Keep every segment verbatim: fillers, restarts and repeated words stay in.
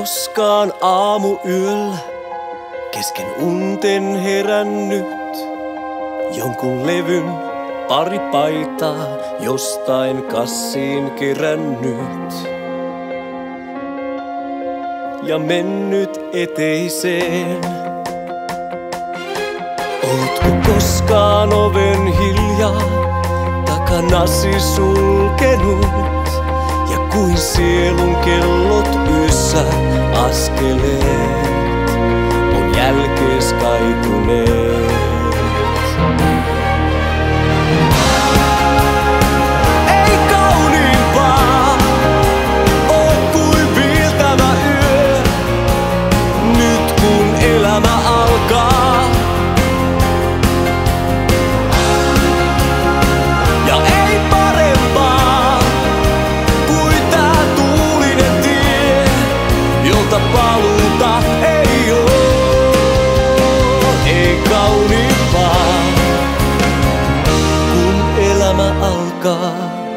koskaan aamuyöllä kesken unten herännyt? Jonkun levyn pari paitaa jostain kassiin kerännyt ja mennyt eteiseen. Ootko koskaan oven hiljaa takanasi sulkenut ja kuin sielun kellot yössä askeleet on jälkees kaikuneet? Ei kauniimpaa oo kuin viiltävä yö, nyt kun elämä alkaa. Ja ei parempaa kuin tää tuulinen tie, jolta paluuta ei oo. Ei kauniimpaa kun elämä alkaa.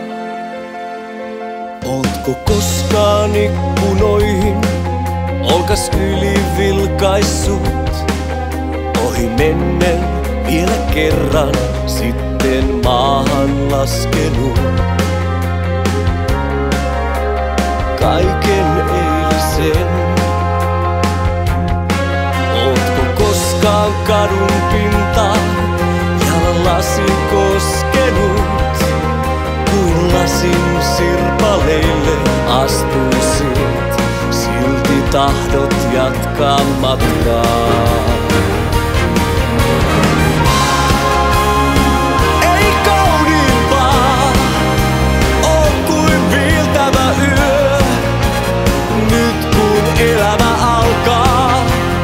Ootko koskaan ikkunoihin olkas yli vilkaissut, ohi mennen vielä kerran sitten maahan laskenut kaiken eilisen? Ootko koskaan kadun pintaa jalallasi koskenut, kuin lasin sirpaleille astuisit, silti tahdot jatkaa matkaa? Ei kauniimpaa oo kuin viiltävä yö, nyt kun elämä alkaa.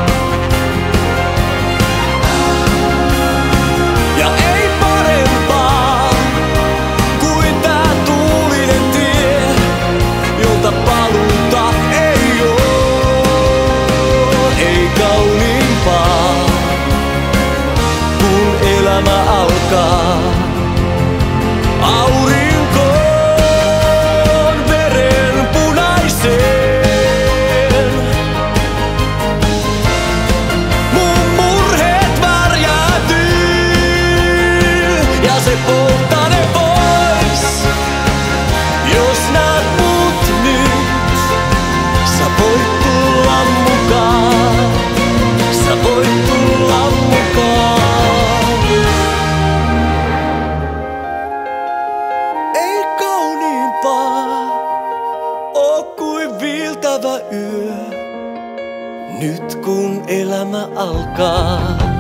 Ja ei parempaa kuin tää tuulinen tie, jolta paluuta ei oo. Ei kauniimpaa kun elämä alkaa. Aurinkoon verenpunaiseen mun murheet värjätyy ja se polttaa ne pois. Jos näet mut nyt, sä voit tulla mukaan, sä voit tulla mukaan. Ei kauniimpaa oo kuin viiltävä yö, nyt kun elämä alkaa.